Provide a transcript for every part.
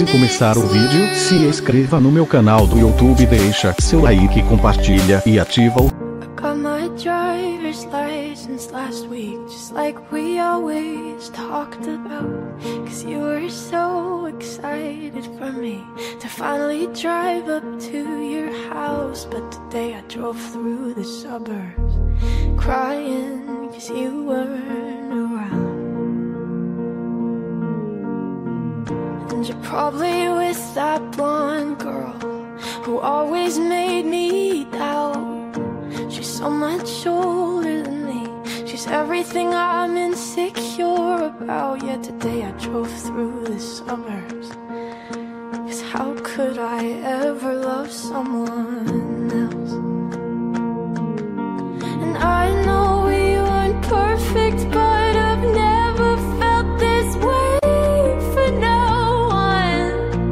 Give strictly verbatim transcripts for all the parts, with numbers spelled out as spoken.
de começar o vídeo, se inscreva no meu canal do YouTube, deixa seu like, compartilha e ativa o Got my driver's license last week, just like we always talked about. Cause you were so excited for me to finally drive up to your house. But today I drove through the suburbs, crying cause you weren't around. And you're probably with that blonde girl who always made me doubt. She's so much older than me, she's everything I'm insecure about. Yet today I drove through the suburbs, cause how could I ever love someone else? And I know we weren't perfect, but I've never felt this way for no one.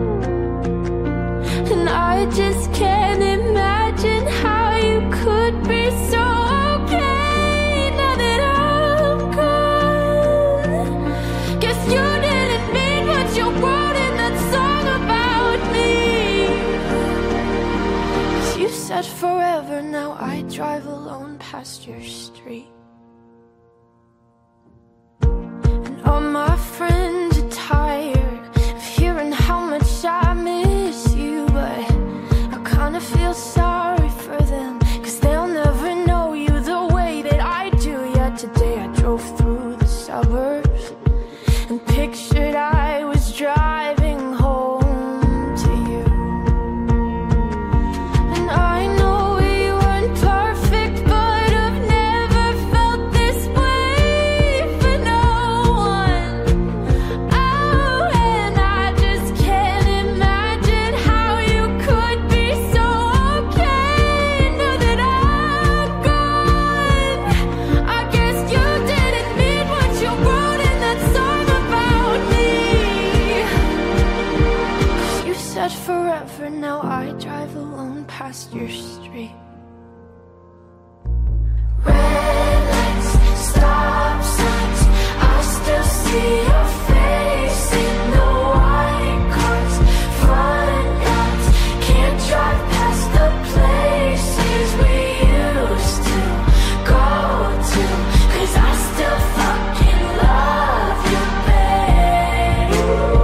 And I just can't imagine how you could be so okay now that I'm gone. Guess you didn't mean what you wrote in that song about me. 'Cause you said forever, now I drive alone past your street. And all my friends are tired of hearing how much I miss you, but I kinda feel sorry for them, cause they'll never know you the way that I do. Yet today I drove through the suburbs and pictured I was driving home to you. And I know we weren't perfect, but I've never felt this way for no one. Oh, and I just can't imagine how you could be so okay now that I'm gone. I guess you didn't mean what you wrote in that song about me. 'Cause you said forever, now I drive alone past your street. Red lights, stop signs, I still see your face in the white cars, front yards. Can't drive past the places we used to go to, 'cause I still fucking love you, babe.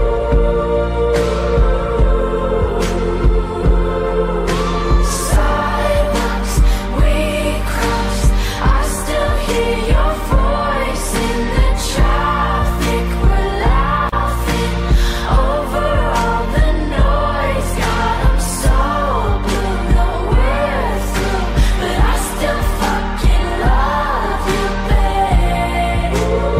Sidewalks we crossed, I still hear your voice in the traffic. We're laughing over all the noise. God, I'm so blue, no we're through, but I still fucking love you, babe.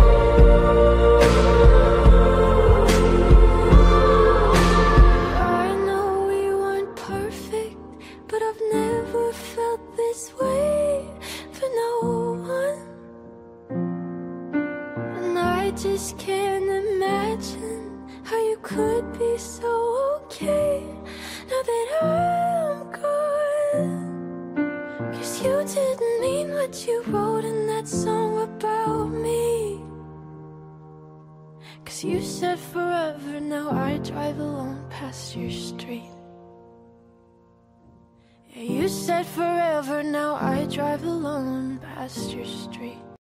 I know we weren't perfect, but I've never felt this way for no one. And I just can't imagine how you could be so okay now that I'm gone. 'Cause you didn't mean what you wrote in that song about me. 'Cause you said forever, now I drive alone past your street. Yeah, you said forever, now I drive alone past your street.